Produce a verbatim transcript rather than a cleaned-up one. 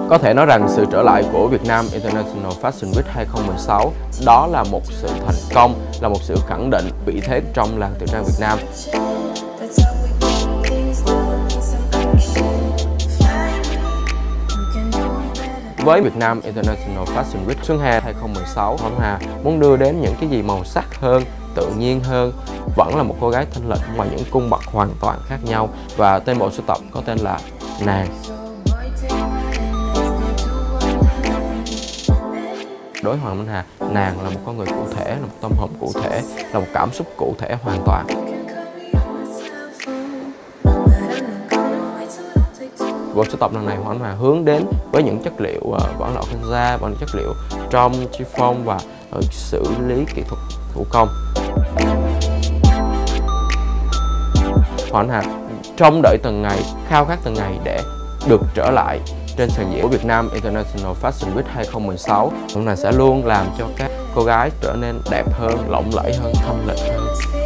Có thể nói rằng sự trở lại của Việt Nam International Fashion Week hai không một sáu đó là một sự thành công, là một sự khẳng định vị thế trong làng thời trang Việt Nam. Với Việt Nam International Fashion Week Xuân Hè hai không một sáu, Hoàng Hà muốn đưa đến những cái gì màu sắc hơn, tự nhiên hơn, vẫn là một cô gái thanh lịch và những cung bậc hoàn toàn khác nhau. Và tên bộ sưu tập có tên là Nàng. Đối với Hoàng Minh Hà, nàng là một con người cụ thể, là một tâm hồn cụ thể, là một cảm xúc cụ thể hoàn toàn. Bộ sưu tập lần này Hoàng Minh Hà hướng đến với những chất liệu uh, vỏ lọc organza và những chất liệu trong chiffon và uh, xử lý kỹ thuật thủ công. Hoàng Minh Hà trông đợi từng ngày, khao khát từng ngày để được trở lại trên sàn diễn của Việt Nam International Fashion Week hai không một sáu. Hôm nay sẽ luôn làm cho các cô gái trở nên đẹp hơn, lộng lẫy hơn, thanh lịch hơn.